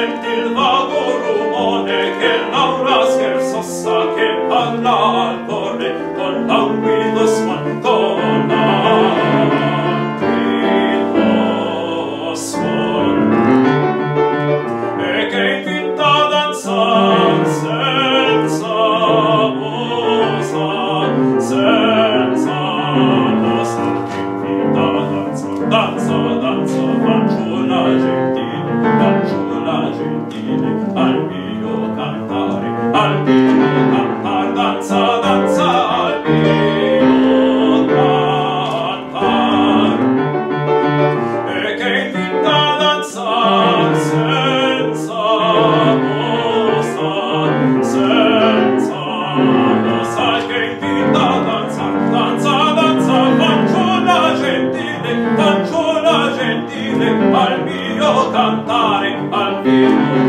senti il vago rumore che Laura scherzo sa che parla al cuore con languido suon, con languido suon, e che invita a danzar senza posa, senza posa, invita a danzar, danza, danza, fanciulla gentile, al mio cantare, danza, danza, al mio cantare, e che invita a danzar senza posa, senza posa, che invita a danzar, danza, danza, fanciulla gentile, al mio cantare, al mio